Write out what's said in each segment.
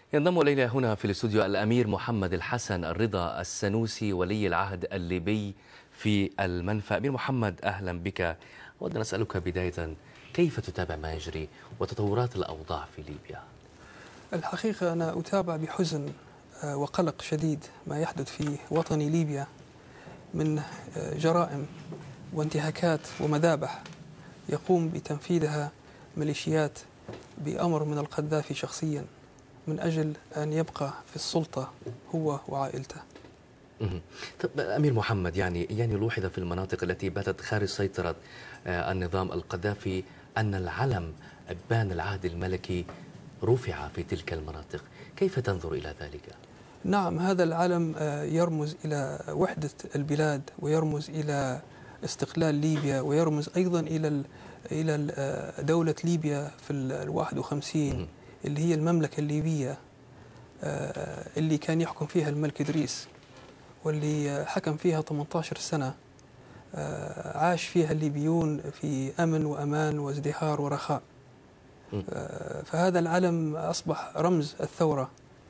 ينضم إلينا هنا في الاستوديو الأمير محمد الحسن الرضا السنوسي ولي العهد الليبي في المنفى. أمير محمد، أهلا بك. أود أن أسألك بداية، كيف تتابع ما يجري وتطورات الأوضاع في ليبيا؟ الحقيقة أنا أتابع بحزن وقلق شديد ما يحدث في وطن ليبيا من جرائم وانتهاكات ومذابح يقوم بتنفيذها ميليشيات بأمر من القذافي شخصيا من أجل أن يبقى في السلطة هو وعائلته. طب أمير محمد، يعني لوحظ في المناطق التي باتت خارج سيطرة النظام القذافي أن العلم أبان العهد الملكي رفع في تلك المناطق، كيف تنظر إلى ذلك؟ نعم، هذا العلم يرمز إلى وحدة البلاد، ويرمز إلى استقلال ليبيا، ويرمز أيضا إلى دولة ليبيا في 51 اللي هي المملكة الليبية اللي كان يحكم فيها الملك إدريس، واللي حكم فيها 18 سنة عاش فيها الليبيون في أمن وأمان وازدهار ورخاء. فهذا العلم أصبح رمز الثورة،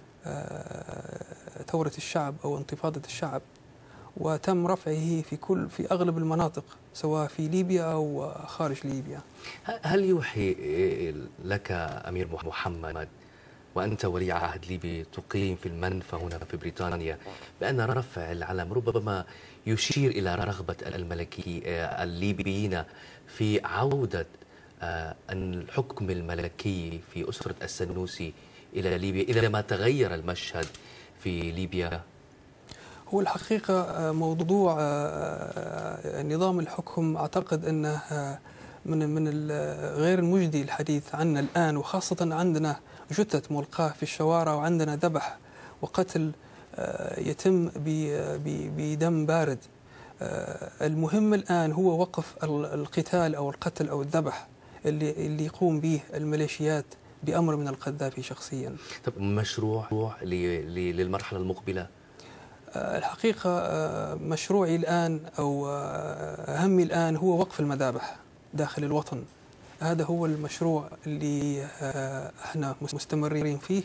ثورة الشعب أو انتفاضة الشعب، وتم رفعه في أغلب المناطق سواء في ليبيا أو خارج ليبيا. هل يوحي لك أمير محمد وأنت ولي عهد ليبي تقيم في المنفى هنا في بريطانيا بأن رفع العلم ربما يشير إلى رغبة الملكي الليبيين في عودة الحكم الملكي في أسرة السنوسي إلى ليبيا إذا ما تغير المشهد في ليبيا؟ هو الحقيقة موضوع نظام الحكم أعتقد أنه من غير المجدي الحديث عنه الآن، وخاصة عندنا جثث ملقاة في الشوارع، وعندنا ذبح وقتل يتم بدم بارد. المهم الآن هو وقف القتال أو القتل أو الذبح اللي يقوم به الميليشيات بأمر من القذافي شخصيا. طب مشروع للمرحلة المقبلة؟ الحقيقة مشروعي الآن أو همي الآن هو وقف المذابح داخل الوطن. هذا هو المشروع اللي احنا مستمرين فيه،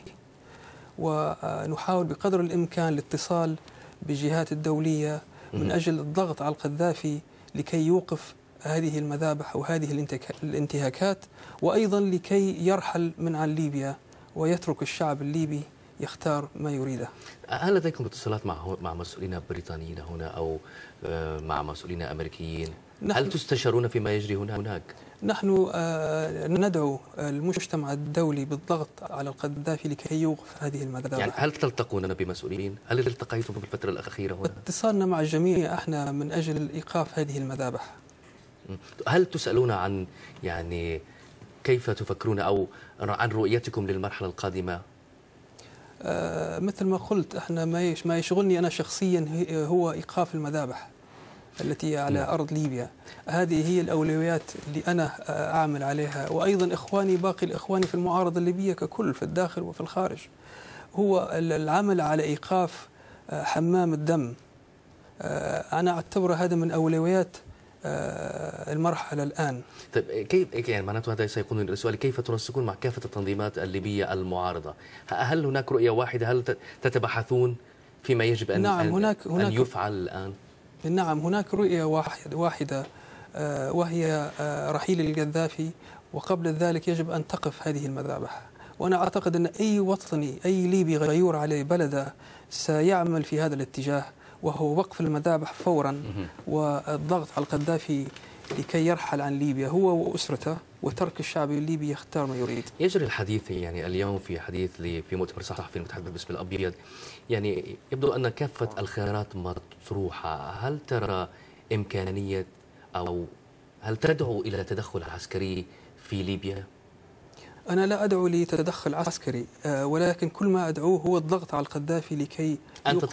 ونحاول بقدر الإمكان الاتصال بالجهات الدولية من أجل الضغط على القذافي لكي يوقف هذه المذابح وهذه الانتهاكات، وأيضا لكي يرحل من عن ليبيا ويترك الشعب الليبي يختار ما يريده. هل لديكم اتصالات مع مسؤولين بريطانيين هنا أو مع مسؤولين أمريكيين؟ هل تستشارون فيما يجري هناك؟ نحن ندعو المجتمع الدولي بالضغط على القذافي لكي يوقف هذه المذابح. يعني هل تلتقون بمسؤولين؟ هل التقيتم في الفترة الأخيرة هنا؟ اتصالنا مع الجميع احنا من أجل إيقاف هذه المذابح. هل تسألون عن كيف تفكرون أو عن رؤيتكم للمرحلة القادمة؟ مثل ما قلت، احنا ما يشغلني أنا شخصيا هو إيقاف المذابح التي على أرض ليبيا. هذه هي الأولويات اللي أنا أعمل عليها، وأيضا باقي الإخواني في المعارضة الليبية ككل في الداخل وفي الخارج، هو العمل على إيقاف حمام الدم. أنا أعتبر هذا من أولويات المرحلة الآن. طيب كيف يعني معناته هذا سيكون السؤال، كيف تنسقون مع كافة التنظيمات الليبية المعارضة؟ هل هناك رؤية واحدة؟ هل تتبحثون فيما يجب أن هناك يفعل الآن؟ نعم، هناك رؤية واحدة وهي رحيل القذافي، وقبل ذلك يجب أن تقف هذه المذابح. وأنا أعتقد أن أي وطني، أي ليبي غيور عليه بلده سيعمل في هذا الاتجاه، وهو وقف المذابح فورا والضغط على القذافي لكي يرحل عن ليبيا هو وأسرته، وترك الشعب الليبي يختار ما يريد. يجري الحديث اليوم في حديث في مؤتمر صحفي المتحدث باسم الأبيض، يبدو أن كافة الخيارات مطروحة. هل ترى إمكانية أو هل تدعو إلى تدخل عسكري في ليبيا؟ أنا لا أدعو لتدخل عسكري، ولكن كل ما أدعوه هو الضغط على القذافي لكي